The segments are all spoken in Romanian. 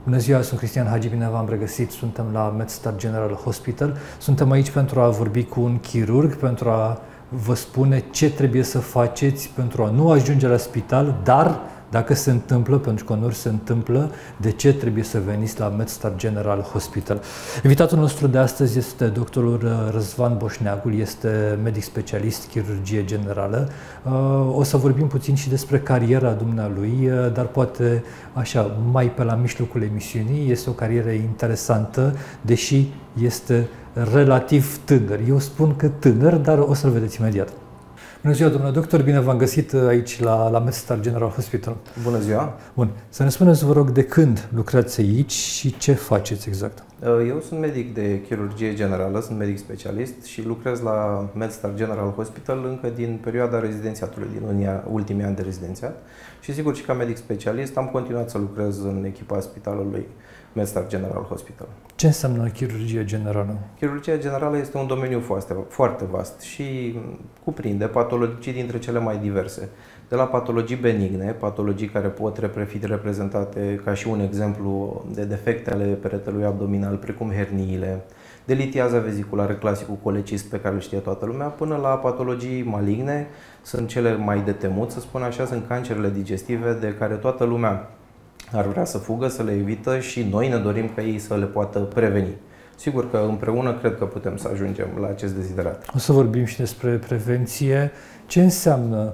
Bună ziua, sunt Cristian Hagi, bine v-am regăsit. Suntem la MedStar General Hospital. Suntem aici pentru a vorbi cu un chirurg, pentru a vă spune ce trebuie să faceți pentru a nu ajunge la spital, dar dacă se întâmplă, pentru că nu se întâmplă, de ce trebuie să veniți la MedStar General Hospital. Invitatul nostru de astăzi este doctorul Răzvan Boșneagul, este medic specialist, chirurgie generală. O să vorbim puțin și despre cariera dumnealui, dar poate așa, mai pe la mijlocul emisiunii. Este o carieră interesantă, deși este relativ tânăr. Eu spun că tânăr, dar o să-l vedeți imediat. Bună ziua, domnule doctor, bine v-am găsit aici la MedStar General Hospital. Bună ziua! Bun, să ne spuneți, vă rog, de când lucrați aici și ce faceți exact? Eu sunt medic de chirurgie generală, sunt medic specialist și lucrez la MedStar General Hospital încă din perioada rezidențiatului, din ultimii ani de rezidențiat. Și sigur și ca medic specialist am continuat să lucrez în echipa spitalului MedStar General Hospital. Ce înseamnă chirurgie generală? Chirurgia generală este un domeniu foarte vast și cuprinde patologii dintre cele mai diverse. De la patologii benigne, patologii care pot fi reprezentate ca și un exemplu de defecte ale peretelui abdominal, precum herniile, de litiaza veziculară, clasicul colecist pe care îl știe toată lumea, până la patologii maligne, sunt cele mai de temut, să spun așa, sunt cancerele digestive de care toată lumea ar vrea să fugă, să le evită și noi ne dorim ca ei să le poată preveni. Sigur că împreună cred că putem să ajungem la acest deziderat. O să vorbim și despre prevenție. Ce înseamnă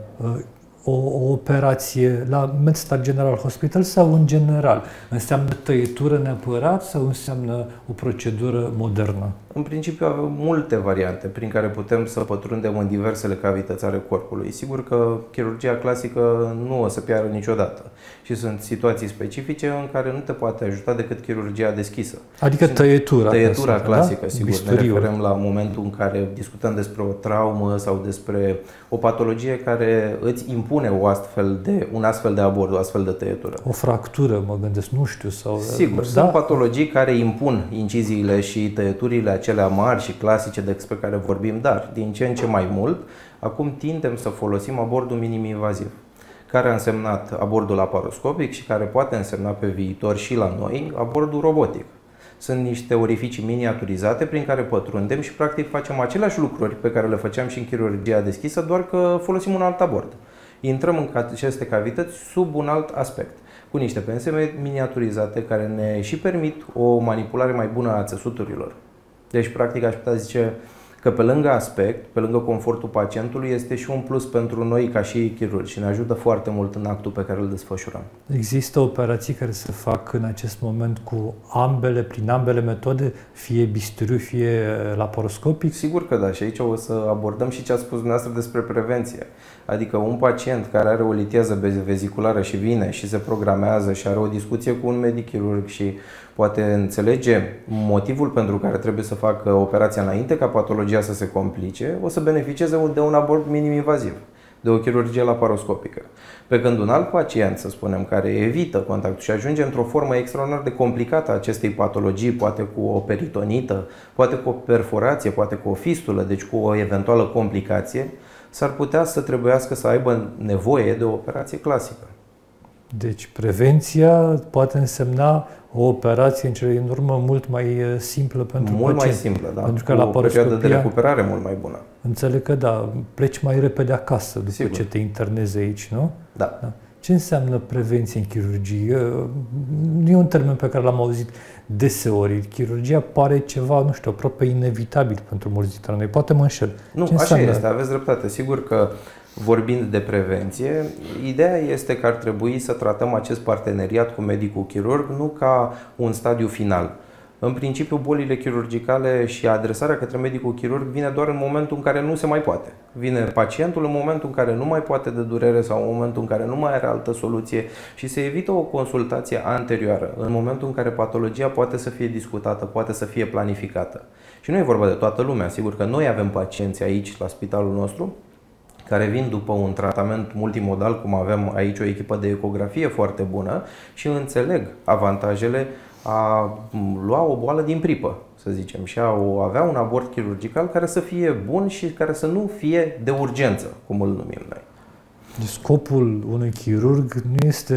o operație la MedStar General Hospital sau în general? Înseamnă tăietură neapărat sau înseamnă o procedură modernă? În principiu avem multe variante prin care putem să pătrundem în diversele cavități ale corpului. Sigur că chirurgia clasică nu o să piară niciodată și sunt situații specifice în care nu te poate ajuta decât chirurgia deschisă. Adică tăietura clasică, da? sigur. Bisturiul. Ne referăm la momentul în care discutăm despre o traumă sau despre o patologie care îți impune un astfel de abord, o astfel de tăietură. O fractură, mă gândesc, nu știu. Sau, sigur, da? Sunt patologii care impun inciziile și tăieturile acelea mari și clasice despre care vorbim, dar din ce în ce mai mult, acum tindem să folosim abordul minim-invaziv, care a însemnat abordul laparoscopic și care poate însemna pe viitor și la noi abordul robotic. Sunt niște orificii miniaturizate prin care pătrundem și practic facem aceleași lucruri pe care le făceam și în chirurgia deschisă, doar că folosim un alt abord. Intrăm în aceste cavități sub un alt aspect, cu niște pense miniaturizate care ne și permit o manipulare mai bună a țesuturilor. Deci, practic, aș putea zice că pe lângă aspect, pe lângă confortul pacientului, este și un plus pentru noi ca și chirurgi și ne ajută foarte mult în actul pe care îl desfășurăm. Există operații care se fac în acest moment prin ambele metode, fie bisturiu, fie laparoscopic? Sigur că da, și aici o să abordăm și ce a spus dumneavoastră despre prevenție. Adică un pacient care are o litiază veziculară și vine și se programează și are o discuție cu un medic chirurg și poate înțelege motivul pentru care trebuie să facă operația înainte ca patologia să se complice, o să beneficieze de un abord minim-invaziv, de o chirurgie laparoscopică. Pe când un alt pacient, să spunem, care evită contactul și ajunge într-o formă extraordinar de complicată a acestei patologii, poate cu o peritonită, poate cu o perforație, poate cu o fistulă, deci cu o eventuală complicație, s-ar putea să trebuiască să aibă nevoie de o operație clasică. Deci prevenția poate însemna o operație în cele din urmă mult mai simplă pentru mult pacient. Mai simplă, da. Pentru că cu o perioadă de recuperare mult mai bună. Înțeleg că da, pleci mai repede acasă după Sigur. ce te internezi aici, nu? Da. Ce înseamnă prevenție în chirurgie? E un termen pe care l-am auzit deseori. Chirurgia pare ceva, nu știu, aproape inevitabil pentru mulți dintre noi. Poate mă înșel. Nu, așa este, aveți dreptate. Sigur că vorbind de prevenție, ideea este că ar trebui să tratăm acest parteneriat cu medicul chirurg nu ca un stadiu final. În principiu, bolile chirurgicale și adresarea către medicul chirurg vine doar în momentul în care nu se mai poate. Vine pacientul în momentul în care nu mai poate de durere sau în momentul în care nu mai are altă soluție și se evită o consultație anterioară, în momentul în care patologia poate să fie discutată, poate să fie planificată. Și nu e vorba de toată lumea, sigur că noi avem pacienți aici la spitalul nostru care vin după un tratament multimodal, cum avem aici o echipă de ecografie foarte bună și înțeleg avantajele a lua o boală din pripă, să zicem, și a avea un abord chirurgical care să fie bun și care să nu fie de urgență, cum îl numim noi. Scopul unui chirurg nu este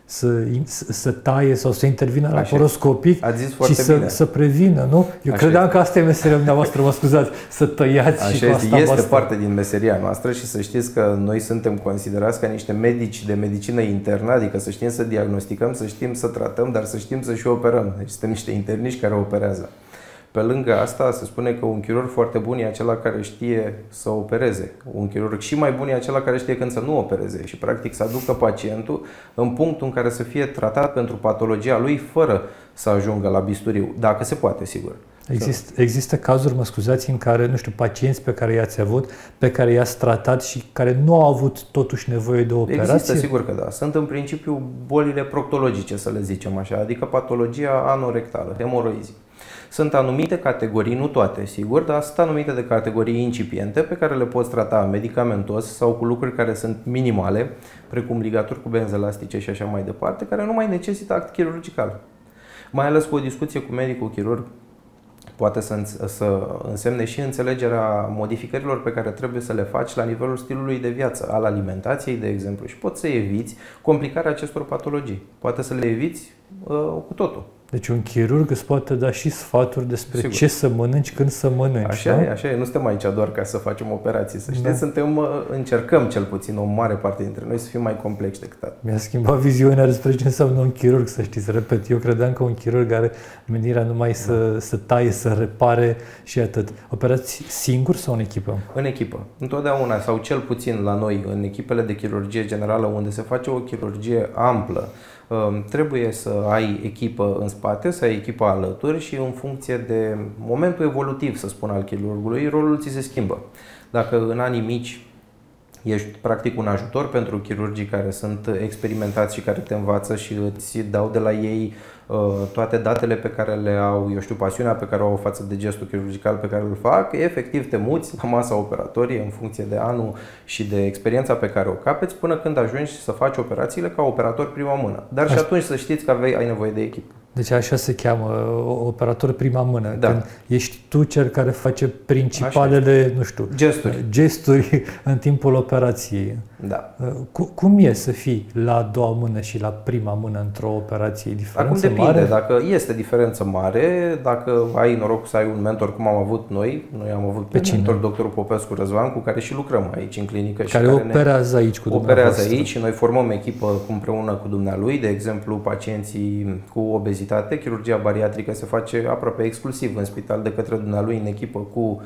să taie sau să intervină laparoscopic și să prevină, nu? Eu credeam că asta e meseria dumneavoastră, mă scuzați, să tăiați și cu asta este parte din meseria noastră și să știți că noi suntem considerați ca niște medici de medicină internă, adică să știm să diagnosticăm, să știm să tratăm, dar să știm să și operăm. Deci suntem niște interniști care operează. Pe lângă asta, se spune că un chirurg foarte bun e acela care știe să opereze. Un chirurg și mai bun e acela care știe când să nu opereze și practic să aducă pacientul în punctul în care să fie tratat pentru patologia lui fără să ajungă la bisturiu, dacă se poate, sigur. Există cazuri, mă scuzați, în care, nu știu, pacienți pe care i-ați avut, pe care i-ați tratat și care nu au avut totuși nevoie de o operație? Există, sigur că da. Sunt în principiu bolile proctologice, să le zicem așa, adică patologia anorectală, hemoroizi. Sunt anumite categorii, nu toate, sigur, dar sunt anumite de categorii incipiente pe care le poți trata medicamentos sau cu lucruri care sunt minimale, precum ligaturi cu benzi elastice și așa mai departe, care nu mai necesită act chirurgical. Mai ales cu o discuție cu medicul chirurg, poate să însemne și înțelegerea modificărilor pe care trebuie să le faci la nivelul stilului de viață, al alimentației, de exemplu, și poți să eviți complicarea acestor patologii. Poate să le eviți cu totul. Deci un chirurg îți poate da și sfaturi despre ce să mănânci, când să mănânci. Așa e, așa e. Nu suntem aici doar ca să facem operații. Să știți, încercăm cel puțin o mare parte dintre noi să fim mai complexi decât atât. Mi-a schimbat viziunea despre ce înseamnă un chirurg, să știți. Repet, eu credeam că un chirurg are menirea numai să taie, să repare și atât. Operați singur sau în echipă? În echipă. Întotdeauna, sau cel puțin la noi, în echipele de chirurgie generală, unde se face o chirurgie amplă, trebuie să ai echipă în spate, să ai echipă alături și în funcție de momentul evolutiv, să spun, al chirurgului, rolul ți se schimbă. Dacă în anii mici ești practic un ajutor pentru chirurgii care sunt experimentați și care te învață și îți dau de la ei toate datele pe care le au, eu știu, pasiunea pe care o au față de gestul chirurgical pe care îl fac, efectiv te muți la masa operatorie în funcție de anul și de experiența pe care o capeți până când ajungi să faci operațiile ca operator prima mână. Dar și atunci să știți că ai nevoie de echipă. Deci așa se cheamă, operator prima mână. Da. Când ești tu cel care face principalele, nu știu, gesturi în timpul operației. Da. Cum e să fii la a doua mână și la prima mână într-o operație? Acum depinde, mare? Dacă este diferență mare, dacă ai noroc să ai un mentor cum am avut noi am avut pe mentor doctorul Popescu Răzvan, cu care și lucrăm aici în clinică. Care operează aici cu dumneavoastră. Operează aici și noi formăm echipă împreună cu dumnealui, de exemplu pacienții cu obezitate, chirurgia bariatrică se face aproape exclusiv în spital de către dumnealui în echipă cu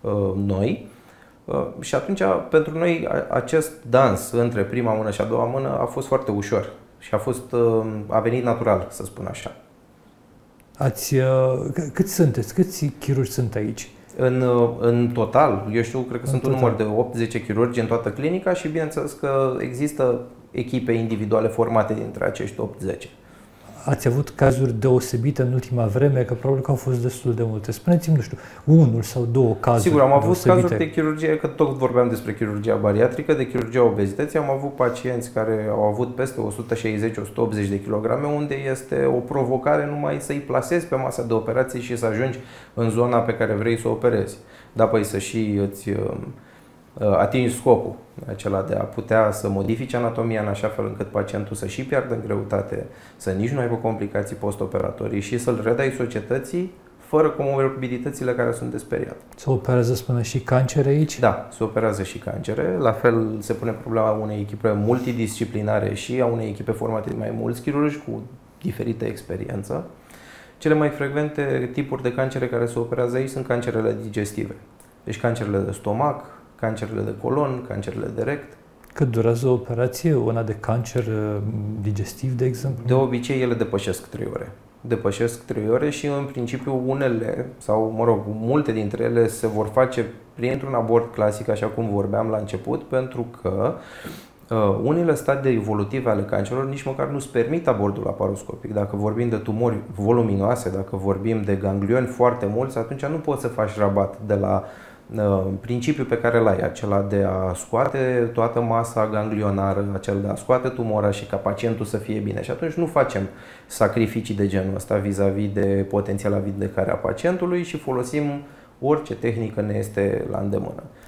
noi. Și atunci, pentru noi, acest dans între prima mână și a doua mână a fost foarte ușor și a venit natural, să spun așa. Câți sunteți? Câți chirurgi sunt aici? În total, eu știu, cred că sunt un număr de 8-10 chirurgi în toată clinica și bineînțeles că există echipe individuale formate dintre acești 8-10. Ați avut cazuri deosebite în ultima vreme, că probabil că au fost destul de multe. Spuneți-mi, nu știu, unul sau două cazuri. Sigur, am avut deosebite. Cazuri de chirurgie, că tot vorbeam despre chirurgia bariatrică, de chirurgia obezității. Am avut pacienți care au avut peste 160-180 de kilograme, unde este o provocare numai să-i plasezi pe masa de operație și să ajungi în zona pe care vrei să o operezi. Da, păi să și îți atingi scopul acela de a putea să modifici anatomia în așa fel încât pacientul să și piardă în greutate, să nici nu aibă complicații postoperatorii și să-l redai societății fără comorbiditățile care sunt de speriat. Se operează, spune, și cancere aici? Da, se operează și cancere. La fel se pune problema unei echipe multidisciplinare și a unei echipe formate de mai mulți chirurgi cu diferită experiență. Cele mai frecvente tipuri de cancere care se operează aici sunt cancerele digestive. Deci cancerele de stomac, cancerele de colon, cancerele de rect. Cât durează o operație, una de cancer digestiv, de exemplu? De obicei ele depășesc 3 ore. Depășesc 3 ore și în principiu unele, sau mă rog, multe dintre ele se vor face printr-un abort clasic, așa cum vorbeam la început, pentru că unele stadii evolutive ale cancerelor nici măcar nu-ți permit abortul laparoscopic. Dacă vorbim de tumori voluminoase, dacă vorbim de ganglioni foarte mulți, atunci nu poți să faci rabat de la principiul pe care l-ai, acela de a scoate toată masa ganglionară, acel de a scoate tumora și ca pacientul să fie bine. Și atunci nu facem sacrificii de genul ăsta vis-a-vis de potențiala vindecare a pacientului și folosim orice tehnică ne este la îndemână.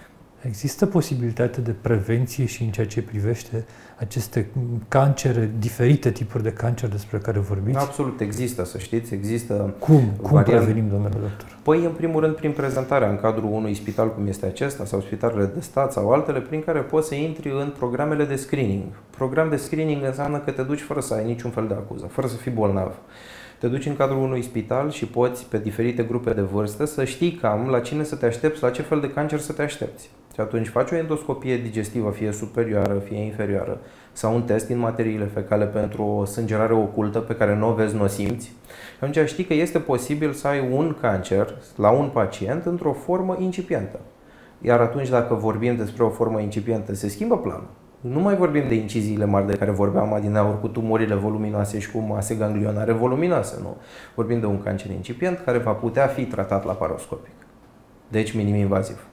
Există posibilitate de prevenție și în ceea ce privește aceste cancere, diferite tipuri de cancer despre care vorbiți? Absolut, există, să știți, există. Cum prevenim, domnule doctor? Păi, în primul rând, prin prezentarea în cadrul unui spital cum este acesta, sau spitalele de stat, sau altele, prin care poți să intri în programele de screening. Program de screening înseamnă că te duci fără să ai niciun fel de acuză, fără să fii bolnav. Te duci în cadrul unui spital și poți, pe diferite grupe de vârstă, să știi cam la cine să te aștepți, la ce fel de cancer să te aștepți. Și atunci faci o endoscopie digestivă, fie superioară, fie inferioară, sau un test din materiile fecale pentru o sângerare ocultă pe care nu o vezi, nu o simți. Și atunci știi că este posibil să ai un cancer la un pacient într-o formă incipientă. Iar atunci, dacă vorbim despre o formă incipientă, se schimbă planul. Nu mai vorbim de inciziile mari de care vorbeam adineauri, cu tumorile voluminoase și cu mase ganglionare voluminoase, nu. Vorbim de un cancer incipient care va putea fi tratat laparoscopic. Deci minim-invaziv.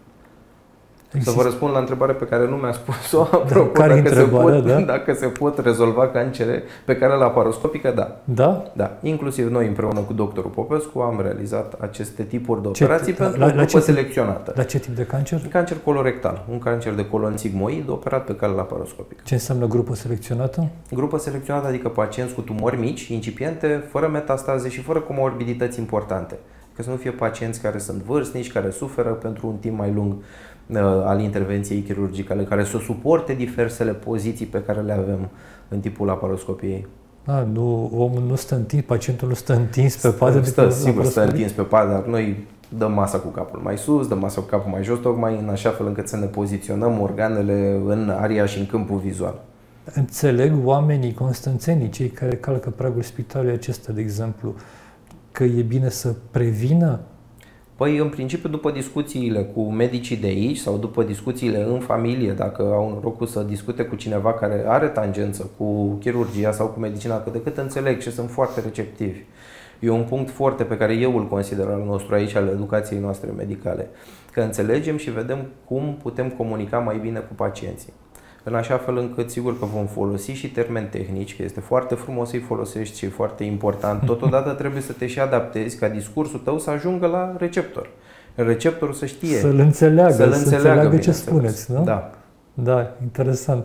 Să vă răspund la întrebarea pe care nu mi-a spus-o, apropo, dacă se pot rezolva cancere pe care laparoscopică, da. Da? Da. Inclusiv noi împreună cu doctorul Popescu am realizat aceste tipuri de operații pentru o grupă selecționată. La ce tip de cancer? Cancer colorectal, un cancer de colon sigmoid operat pe cale laparoscopică. Ce înseamnă grupă selecționată? Grupă selecționată adică pacienți cu tumori mici, incipiente, fără metastaze și fără comorbidități importante. Că să nu fie pacienți care sunt vârstnici, care suferă pentru un timp mai lung al intervenției chirurgicale, care să suporte diversele poziții pe care le avem în timpul laparoscopiei. Omul nu stă întins, pacientul nu stă întins pe pat? Sigur stă întins pe pat, dar noi dăm masa cu capul mai sus, dăm masa cu capul mai jos, tocmai în așa fel încât să ne poziționăm organele în aria și în câmpul vizual. Înțeleg oamenii constanțenii, cei care calcă pragul spitalului acesta, de exemplu, că e bine să prevină? Păi, în principiu, după discuțiile cu medicii de aici sau după discuțiile în familie, dacă au norocul să discute cu cineva care are tangență cu chirurgia sau cu medicina, cât de cât înțeleg și sunt foarte receptivi. E un punct foarte pe care eu îl consider al nostru aici, al educației noastre medicale. Că înțelegem și vedem cum putem comunica mai bine cu pacienții. În așa fel încât, sigur că vom folosi și termeni tehnici, că este foarte frumos să-i folosești și e foarte important. Totodată trebuie să te și adaptezi ca discursul tău să ajungă la receptor. Receptorul să știe. Să-l înțeleagă ce spuneți, nu? Da. Da, interesant.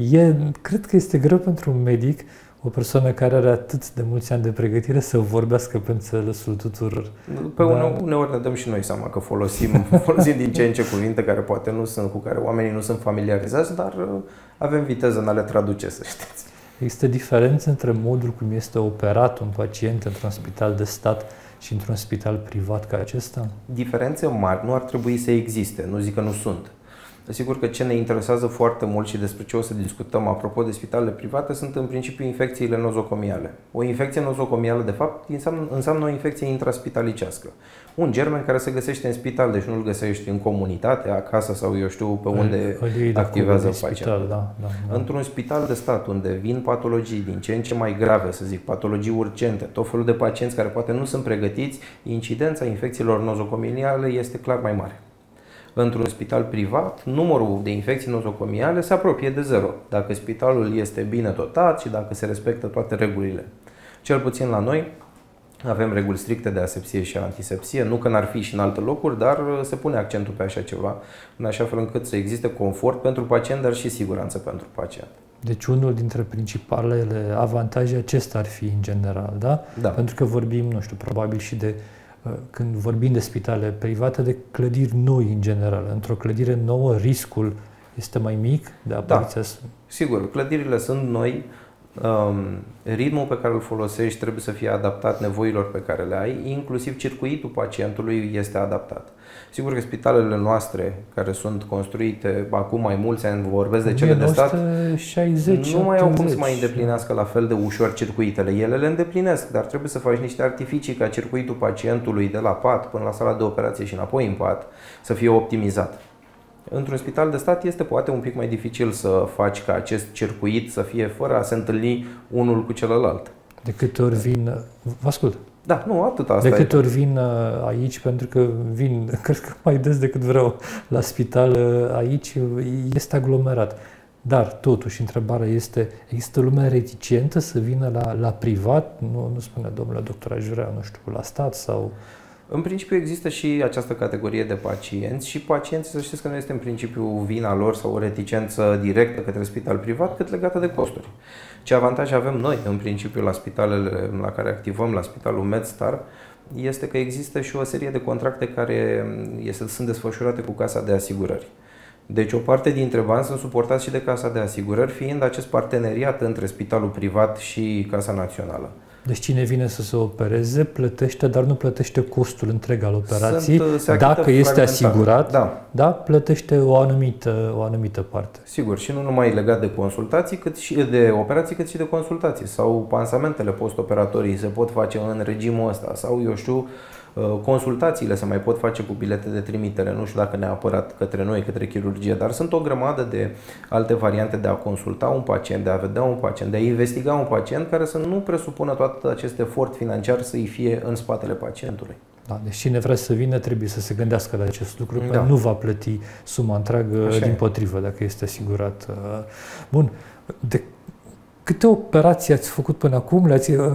Cred că este greu pentru un medic, o persoană care are atât de mulți ani de pregătire, să vorbească pe înțelesul tuturor. Uneori ne dăm și noi seama că folosim din ce în ce cuvinte care poate nu sunt, cu care oamenii nu sunt familiarizați, dar avem viteză în a le traduce, să știți. Există diferență între modul cum este operat un pacient într-un spital de stat și într-un spital privat ca acesta? Diferențe mari nu ar trebui să existe, nu zic că nu sunt. Sigur că ce ne interesează foarte mult și despre ce o să discutăm apropo de spitalele private sunt în principiu infecțiile nozocomiale. O infecție nozocomială, de fapt, înseamnă o infecție intraspitalicească. Un germen care se găsește în spital, deci nu-l găsești în comunitate, acasă sau eu știu pe unde activează pacientul. Da. Într-un spital de stat unde vin patologii din ce în ce mai grave, să zic, patologii urgente, tot felul de pacienți care poate nu sunt pregătiți, incidența infecțiilor nozocomiale este clar mai mare. Într-un spital privat, numărul de infecții nozocomiale se apropie de 0, dacă spitalul este bine dotat și dacă se respectă toate regulile. Cel puțin la noi avem reguli stricte de asepsie și antisepsie, nu că n-ar fi și în alte locuri, dar se pune accentul pe așa ceva, în așa fel încât să existe confort pentru pacient, dar și siguranță pentru pacient. Deci unul dintre principalele avantaje acesta ar fi în general, da? Da. Pentru că vorbim, nu știu, probabil și de când vorbim de spitale private, de clădiri noi în general. Într-o clădire nouă, riscul este mai mic de apariția? Da, sigur, clădirile sunt noi, ritmul pe care îl folosești trebuie să fie adaptat nevoilor pe care le ai, inclusiv circuitul pacientului este adaptat. Sigur că spitalele noastre, care sunt construite acum mai mulți ani, vorbesc de cele de stat, 60, nu mai au cum să mai îndeplinească la fel de ușor circuitele. Ele le îndeplinesc, dar trebuie să faci niște artificii ca circuitul pacientului de la pat până la sala de operație și înapoi în pat să fie optimizat. Într-un spital de stat este poate un pic mai dificil să faci ca acest circuit să fie fără a se întâlni unul cu celălalt. De câte ori vin... Vă ascult. Da, nu, atât asta. De câte ori vin aici, pentru că vin, cred că mai des decât vreau, la spital aici, este aglomerat. Dar, totuși, întrebarea este, există lumea reticentă să vină la privat? Nu spune, domnule doctor, aș vrea, nu știu, la stat sau... În principiu există și această categorie de pacienți și pacienții, să știți că nu este în principiu vina lor sau o reticență directă către spital privat, cât legată de costuri. Ce avantaj avem noi, în principiu, la spitalele la care activăm, la Spitalul MedStar, este că există și o serie de contracte care sunt desfășurate cu Casa de Asigurări. Deci o parte dintre bani sunt suportați și de Casa de Asigurări, fiind acest parteneriat între spitalul privat și Casa Națională. Deci cine vine să se opereze plătește, dar nu plătește costul întreg al operației. Dacă este asigurat, da, plătește o anumită parte. Sigur, și nu numai legat de consultații, cât și de operații, cât și de consultații. Sau pansamentele postoperatorii se pot face în regimul ăsta. Sau, eu știu, consultațiile se mai pot face cu bilete de trimitere, nu știu dacă neapărat către noi, către chirurgie, dar sunt o grămadă de alte variante de a consulta un pacient, de a vedea un pacient, de a investiga un pacient, care să nu presupună tot acest efort financiar să-i fie în spatele pacientului. Da, deci cine vrea să vină trebuie să se gândească la acest lucru, pentru că nu va plăti suma întreagă, dimpotrivă, dacă este asigurat. Bun, de câte operații ați făcut până acum?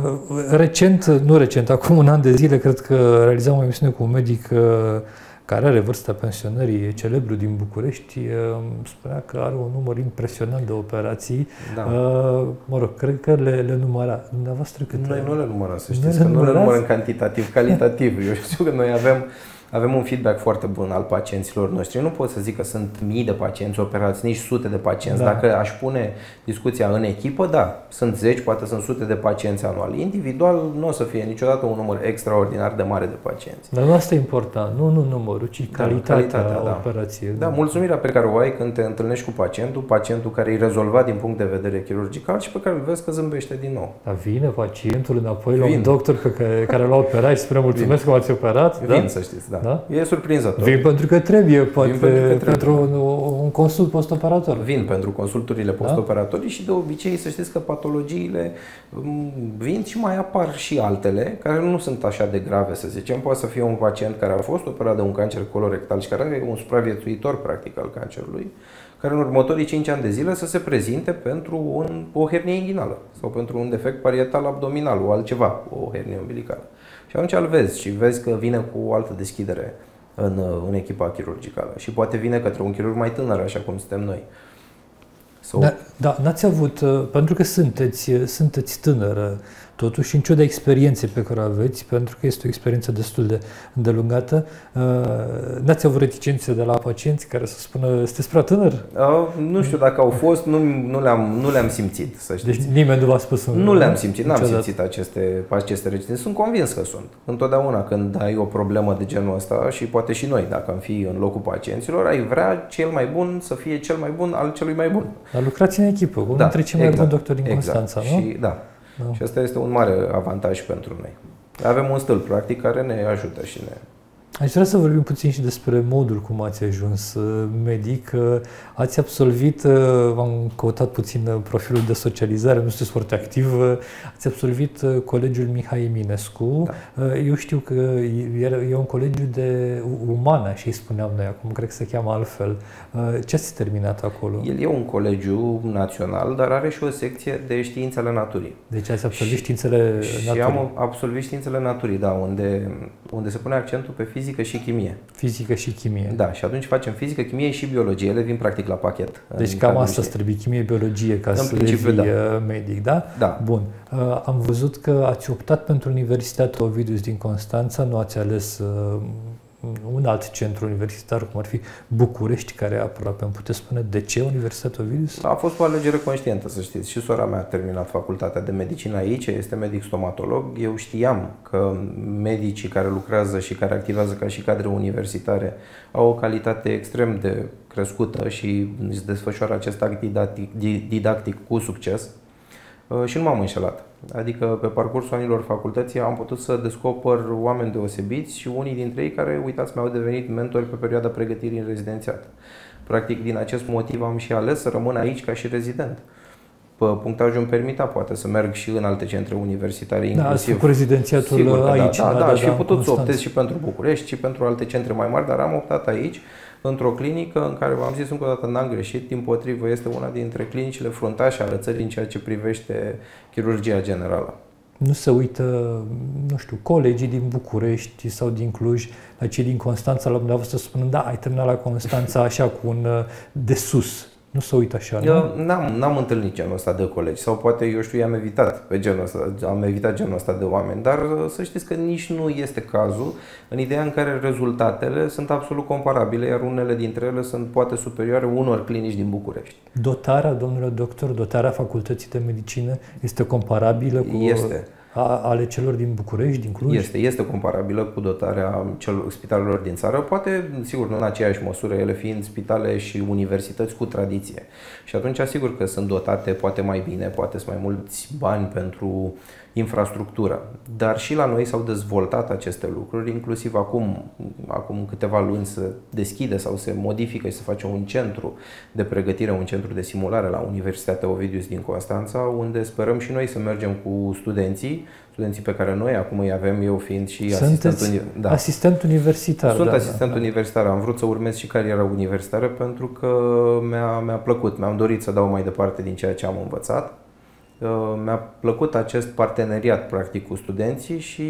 Recent, acum un an de zile, cred că realizam o emisiune cu un medic care are vârsta pensionării, celebru din București, spunea că are un număr impresionant de operații. Da. Mă rog, cred că le număra. Dumneavoastră câte? Noi nu le numărăm, să știți, că nu le numărăm cantitativ, calitativ. Eu știu că noi avem un feedback foarte bun al pacienților noștri. Nu pot să zic că sunt mii de pacienți operați, nici sute de pacienți. Da. Dacă aș pune discuția în echipă, da, sunt zeci, poate sunt sute de pacienți anual. Individual nu o să fie niciodată un număr extraordinar de mare de pacienți. Dar nu asta e important, nu numărul, ci calitatea operației. Da, mulțumirea pe care o ai când te întâlnești cu pacientul care e rezolvat din punct de vedere chirurgical și pe care îl vezi că zâmbește din nou. Dar vine pacientul înapoi la un doctor pe care l-a operat și spune mulțumesc că m-ați operat? Vin, să știți, da. Da? E surprinzător. Vin pentru că trebuie, poate, pentru un consult postoperator. Vin pentru consulturile postoperatorii și de obicei să știți că patologiile vin și mai apar și altele care nu sunt așa de grave, să zicem. Poate să fie un pacient care a fost operat de un cancer colorectal și care are un supraviețuitor practic al cancerului, care în următorii 5 ani de zile să se prezinte pentru o hernie inghinală sau pentru un defect parietal abdominal, o altceva, o hernie umbilicală. Și atunci îl vezi și vezi că vine cu o altă deschidere în echipa chirurgicală. Și poate vine către un chirurg mai tânăr, așa cum suntem noi. Da, n-ați avut, pentru că sunteți tânără, totuși, în ciuda experienței pe care o aveți, pentru că este o experiență destul de îndelungată, n-ați avut reticențe de la pacienți care să spună, sunteți prea tânăr? Nu știu dacă au fost, nu le-am simțit, să știți. Deci nimeni nu v-a spus? Nu le-am simțit, n-am simțit aceste reticențe. Sunt convins că sunt. Întotdeauna când ai o problemă de genul ăsta și poate și noi, dacă am fi în locul pacienților, ai vrea cel mai bun să fie cel mai bun al celui mai bun. Dar lucrați în echipă, cu unul dintre cei mai buni doctori din Constanța, nu? Și, da. Și asta este un mare avantaj pentru noi. Avem un stâlp, practic, care ne ajută și ne... Aș vrea să vorbim puțin și despre modul cum ați ajuns medic. Ați absolvit, am căutat puțin profilul de socializare, nu sunteți foarte activ, ați absolvit Colegiul Mihai Eminescu. Da. Eu știu că e un colegiu de umană, așa îi spuneam noi, acum cred că se cheamă altfel. Ce ați terminat acolo? El e un colegiu național, dar are și o secție de științele naturii. Deci ați absolvit științele naturii? Și am absolvit științele naturii, da, unde se pune accentul pe fizică și chimie. Fizică și chimie. Da, și atunci facem fizică, chimie și biologie, ele vin practic la pachet. Deci cam asta trebuie, chimie, biologie, ca să devii medic, da? Da. Bun. Am văzut că ați optat pentru Universitatea Ovidius din Constanța, nu ați ales un alt centru universitar, cum ar fi București, care e aproape. Îmi puteți spune de ce Universitatea Ovidius? A fost o alegere conștientă, să știți. Și sora mea a terminat facultatea de medicină aici, este medic stomatolog. Eu știam că medicii care lucrează și care activează ca și cadre universitare au o calitate extrem de crescută și își desfășoară acest act didactic cu succes. Și nu m-am înșelat. Adică pe parcursul anilor facultății am putut să descoper oameni deosebiți și unii dintre ei care, uitați, mi-au devenit mentori pe perioada pregătirii în rezidențiat. Practic, din acest motiv am și ales să rămân aici ca și rezident. Punctajul îmi permita poate să merg și în alte centre universitare, inclusiv cu rezidențiatul. Sigur, aici. Da, și am putut să optez și pentru București și pentru alte centre mai mari, dar am optat aici, într-o clinică în care, v-am zis încă o dată, n-am greșit, dimpotrivă, este una dintre clinicile fruntașe ale țării în ceea ce privește chirurgia generală. nu se uită, nu știu, colegii din București sau din Cluj, la cei din Constanța, la dumneavoastră spunând, da, ai terminat la Constanța așa cu un de sus. Nu se uită așa, nu? Eu n-am întâlnit genul ăsta de colegi sau poate, eu știu, am evitat genul ăsta de oameni, dar să știți că nici nu este cazul în ideea în care rezultatele sunt absolut comparabile, iar unele dintre ele sunt poate superioare unor clinici din București. Dotarea, domnule doctor, dotarea Facultății de Medicină este comparabilă cu ale celor din București, din Cluj? Este comparabilă cu dotarea spitalelor din țară, poate, sigur, nu în aceeași măsură, ele fiind spitale și universități cu tradiție. Și atunci, sigur că sunt dotate poate mai bine, poate sunt mai mulți bani pentru infrastructură. Dar și la noi s-au dezvoltat aceste lucruri, inclusiv acum câteva luni se deschide sau se modifică și se face un centru de pregătire, un centru de simulare la Universitatea Ovidius din Constanța, unde sperăm și noi să mergem cu studenții pe care noi acum îi avem, eu fiind și asistent universitar. Sunt asistent universitar, am vrut să urmez și cariera universitară pentru că mi-a plăcut, mi-am dorit să dau mai departe din ceea ce am învățat. Mi-a plăcut acest parteneriat practic cu studenții și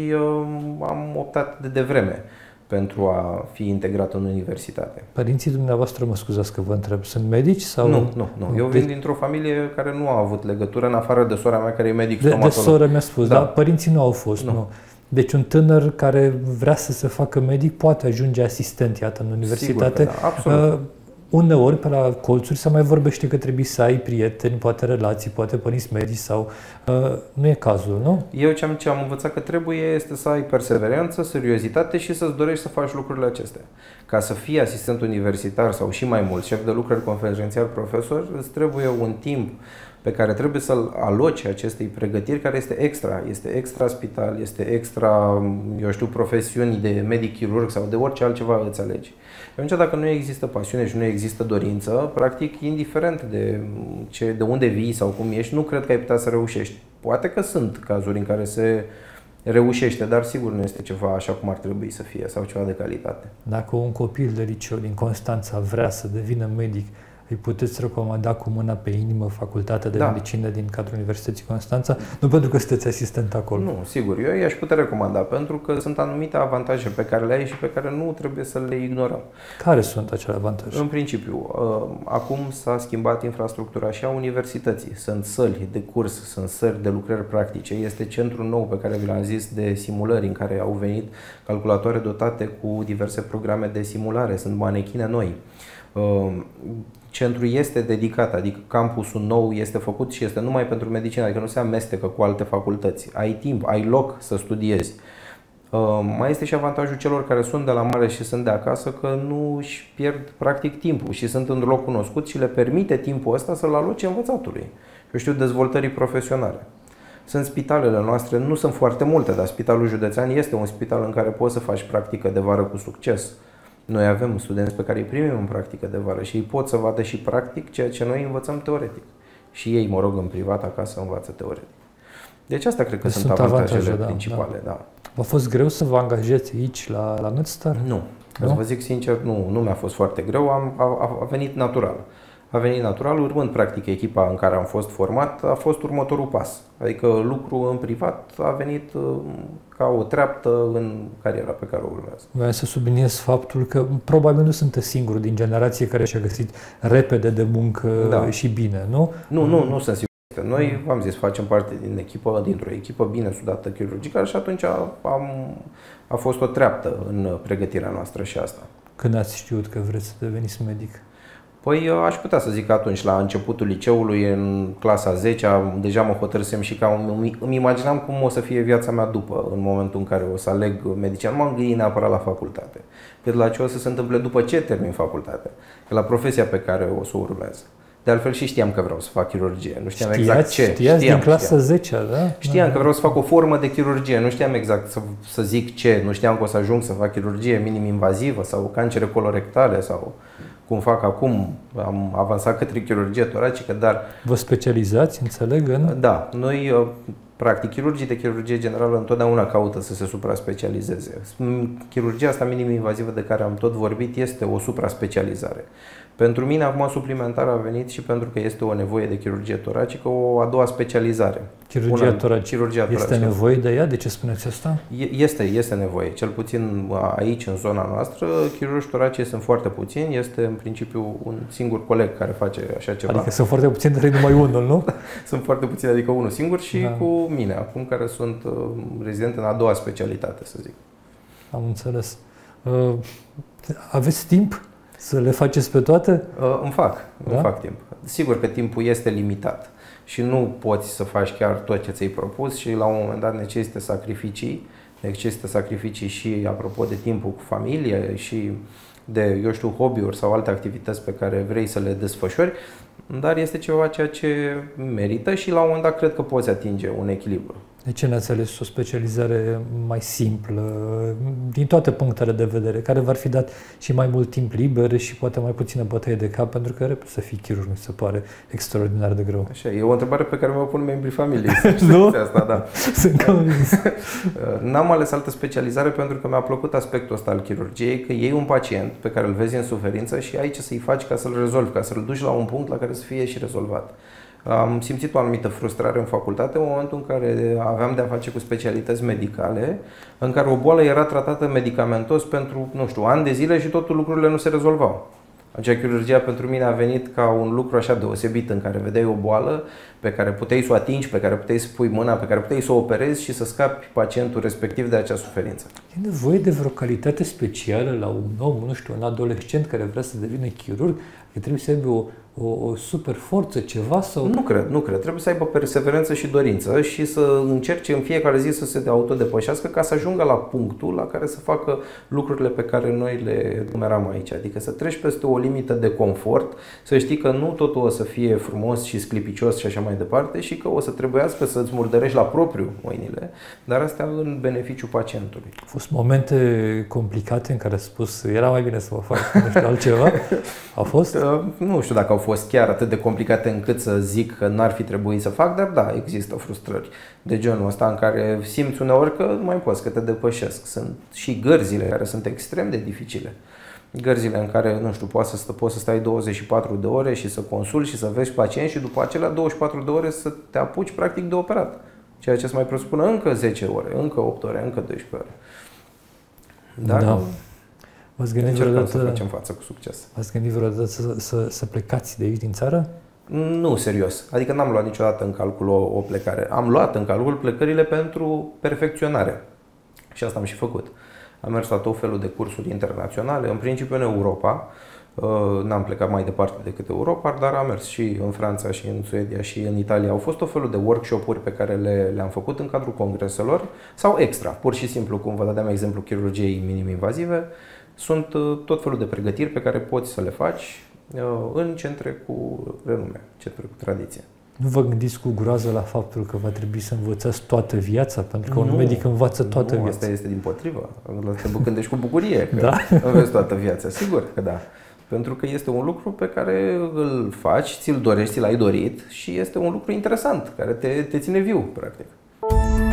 am optat de devreme pentru a fi integrat în universitate. Părinții dumneavoastră, mă scuzați că vă întreb, sunt medici sau? Nu. Eu vin dintr-o familie care nu a avut legătură, în afară de sora mea care e medic stomatolog. De sora mi-a spus, da. Părinții nu au fost, nu. Deci un tânăr care vrea să se facă medic poate ajunge asistent, iată, în universitate. Sigur, da, absolut. Uneori, pe la colțuri, se mai vorbește că trebuie să ai prieteni, poate relații, poate părinți medici sau... nu e cazul, nu? Eu ce am învățat că trebuie este să ai perseverență, seriozitate și să-ți dorești să faci lucrurile acestea. Ca să fii asistent universitar sau și mai mult, șef de lucrări conferențial, profesor, îți trebuie un timp pe care trebuie să-l aloci acestei pregătiri, care este extra spital, este extra, eu știu, profesiuni de medic-chirurg sau de orice altceva îți alegi. Atunci, dacă nu există pasiune și nu există dorință, practic, indiferent de unde vii sau cum ești, nu cred că ai putea să reușești. Poate că sunt cazuri în care se reușește, dar sigur nu este ceva așa cum ar trebui să fie sau ceva de calitate. Dacă un copil de liceu din Constanța vrea să devină medic, îi puteți recomanda cu mâna pe inimă Facultatea de Medicină din cadrul Universității Constanța? Nu pentru că sunteți asistent acolo. Nu, sigur. Eu i-aș putea recomanda pentru că sunt anumite avantaje pe care le ai și pe care nu trebuie să le ignorăm. Care sunt acele avantaje? În principiu, acum s-a schimbat infrastructura și a universității. Sunt săli de curs, sunt săli de lucrări practice. Este centrul nou pe care vi l-am zis de simulări, în care au venit calculatoare dotate cu diverse programe de simulare. Sunt manechine noi. Centrul este dedicat, adică campusul nou este făcut și este numai pentru medicină, adică nu se amestecă cu alte facultăți. Ai timp, ai loc să studiezi. Mai este și avantajul celor care sunt de la mare și sunt de acasă, că nu își pierd practic timpul și sunt într-un loc cunoscut și le permite timpul ăsta să-l aloce învățatului. Eu știu, dezvoltării profesionale. Sunt spitalele noastre, nu sunt foarte multe, dar Spitalul Județean este un spital în care poți să faci practică de vară cu succes. Noi avem studenți pe care îi primim în practică de vară și ei pot să vadă și practic ceea ce noi învățăm teoretic. Și ei, în privat, acasă învață teoretic. Deci asta cred că sunt avantajele principale. Da. V-a fost greu să vă angajați aici, la MedStar? Nu. Ca să vă zic sincer, nu mi-a fost foarte greu, a venit natural. A venit natural, urmând practic echipa în care am fost format, a fost următorul pas. Adică lucru în privat a venit ca o treaptă în cariera pe care o urmează. Vreau să subliniez faptul că probabil nu sunteți singurul din generație care și-a găsit repede de muncă și bine, nu? Nu sunt sigur. Noi, v-am zis, facem parte dintr-o echipă bine sudată chirurgicală și atunci a fost o treaptă în pregătirea noastră și asta. Când ați știut că vreți să deveniți medic? Păi aș putea să zic că atunci, la începutul liceului, în clasa 10-a, deja mă hotărâsem și îmi imaginam cum o să fie viața mea după, în momentul în care o să aleg medicină. Nu m-am gândit neapărat la facultate, cât la ce o să se întâmple după ce termin facultatea, la profesia pe care o să o urmez. De altfel și știam că vreau să fac chirurgie, nu știam exact ce. Știați din clasa 10-a, da? Știam că vreau să fac o formă de chirurgie, nu știam exact să zic ce, nu știam că o să ajung să fac chirurgie minim-invazivă sau cancere colorectale sau cum fac acum am avansat către chirurgie toracică, dar... Vă specializați, înțeleg, în... Da, noi, practic, chirurgii de chirurgie generală întotdeauna caută să se supra-specializeze. Chirurgia asta minim-invazivă de care am tot vorbit este o supra-specializare. Pentru mine, acum, suplimentar a venit și pentru că este o nevoie de chirurgie toracică, o a doua specializare. Chirurgia toracică. Este nevoie de ea? De ce spuneți asta? Este nevoie. Cel puțin aici, în zona noastră, chirurgi toracici sunt foarte puțini. Este, în principiu, un singur coleg care face așa ceva. Adică sunt foarte puțini, dar e numai unul, nu? Sunt foarte puțini, adică unul singur și cu mine, acum, care sunt rezident în a doua specialitate, să zic. Am înțeles. Aveți timp să le faceți pe toate? Îmi fac timp. Sigur că timpul este limitat și nu poți să faci chiar tot ce ți-ai propus și la un moment dat necesită sacrificii și apropo de timpul cu familie și de, eu știu, hobby-uri sau alte activități pe care vrei să le desfășori, dar este ceva ceea ce merită și la un moment dat cred că poți atinge un echilibru. De ce n-ați ales o specializare mai simplă, din toate punctele de vedere, care v-ar fi dat și mai mult timp liber și poate mai puțină bătăie de cap, pentru că să fii chirurg mi se pare extraordinar de greu. Așa, e o întrebare pe care mă pun membrii familiei. Nu? Asta, da. Sunt convins. N-am ales altă specializare pentru că mi-a plăcut aspectul ăsta al chirurgiei, că iei un pacient pe care îl vezi în suferință și ai ce să-i faci ca să-l rezolvi, ca să-l duci la un punct la care să fie și rezolvat. Am simțit o anumită frustrare în facultate în momentul în care aveam de-a face cu specialități medicale, în care o boală era tratată medicamentos pentru, nu știu, ani de zile și totul lucrurile nu se rezolvau. Acea chirurgia pentru mine a venit ca un lucru așa deosebit, în care vedeai o boală pe care puteai să o atingi, pe care puteai să pui mâna, pe care puteai să o operezi și să scapi pacientul respectiv de acea suferință. E nevoie de vreo calitate specială la un om, nu știu, un adolescent care vrea să devină chirurg, că trebuie să aibă o super forță, ceva sau... Nu cred. Trebuie să aibă perseverență și dorință și să încerce în fiecare zi să se autodepășească ca să ajungă la punctul la care să facă lucrurile pe care noi le numeram aici. Adică să treci peste o limită de confort, să știi că nu totul o să fie frumos și sclipicios și așa mai departe și că o să trebuiască să-ți murdărești la propriu mâinile, dar astea în beneficiu pacientului. Au fost momente complicate în care ați spus era mai bine să mă fac, nu știu, altceva? A fost? Nu știu dacă au fost chiar atât de complicate încât să zic că n-ar fi trebuit să fac, dar da, există frustrări de genul ăsta în care simți uneori că nu mai poți, că te depășesc. Sunt și gărzile care sunt extrem de dificile. Gărzile în care, nu știu, poți să stai 24 de ore și să consulți și să vezi pacienți și după acelea 24 de ore să te apuci practic de operat. Ceea ce îți mai presupune încă 10 ore, încă 8 ore, încă 12 ore. Dar da. încercăm să facem față cu succes. V-ați gândit vreodată să plecați de aici din țară? Nu, serios. Adică n-am luat niciodată în calcul o plecare. Am luat în calcul plecările pentru perfecționare. Și asta am și făcut. Am mers la tot felul de cursuri internaționale, în principiu în Europa. N-am plecat mai departe decât Europa, dar am mers și în Franța, și în Suedia, și în Italia. Au fost tot felul de workshop-uri pe care le-am făcut în cadrul congreselor sau extra, pur și simplu, cum vă dădeam exemplu chirurgiei minim-invazive. Sunt tot felul de pregătiri pe care poți să le faci în centre cu renume, centre cu tradiție. Nu vă gândiți cu groază la faptul că va trebui să învățați toată viața? Pentru că un medic învață toată viața. Asta este dimpotrivă. Te gândești cu bucurie că înveți toată viața. Sigur că da. Pentru că este un lucru pe care îl faci, ți-l dorești, ți l-ai dorit și este un lucru interesant, care te ține viu, practic.